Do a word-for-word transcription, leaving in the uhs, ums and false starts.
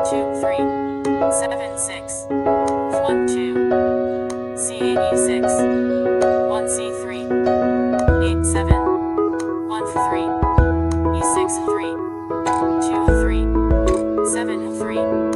two three seven six one two C eighty-six one C three eight seven one three E six three two three seven three